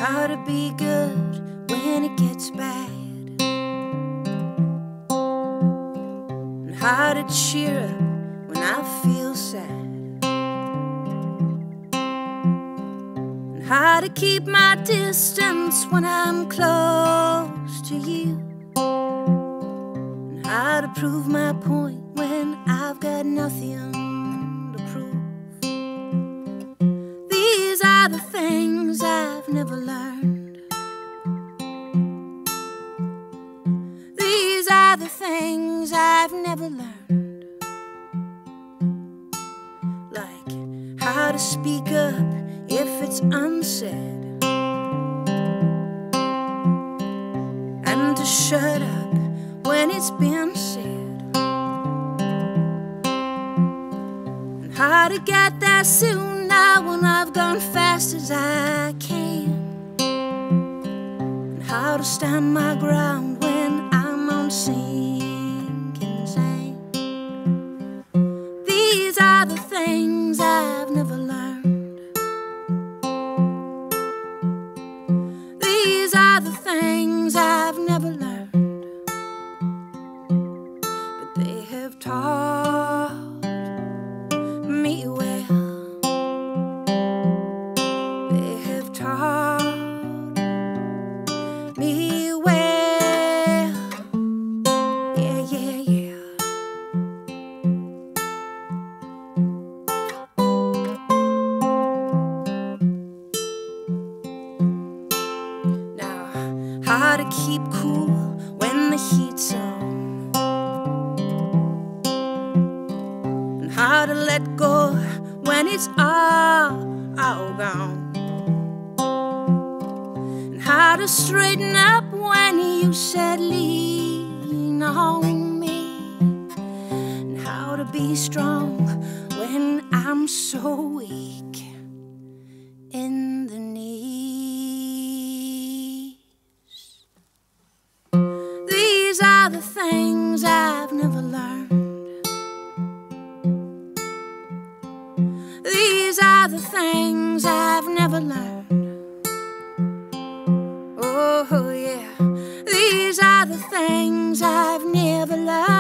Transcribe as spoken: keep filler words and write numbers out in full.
how to be good when it gets bad, and how to cheer up when I feel sad, and how to keep my distance when I'm close to you, and how to prove my point when I've got nothing to prove. These are the things I've never learned. These are the things I've never learned. Like how to speak up if it's unsaid, and to shut up when it's been said, and how to get there soon now when I've gone fast as I can, and how to stand my ground when I'm on sinking sand. These are the things I've never learned. These are the things I've never learned, but they have taught me well. They have taught me well. Yeah, yeah, yeah. Now, how to keep cool when the heat's on, and how to let go when it's all, all gone, and how to straighten up when you said lean on me, and how to be strong when I'm so weak in the knees. These are the things I've never learned. These are the things I've never learned. Oh yeah, these are the things I've never learned.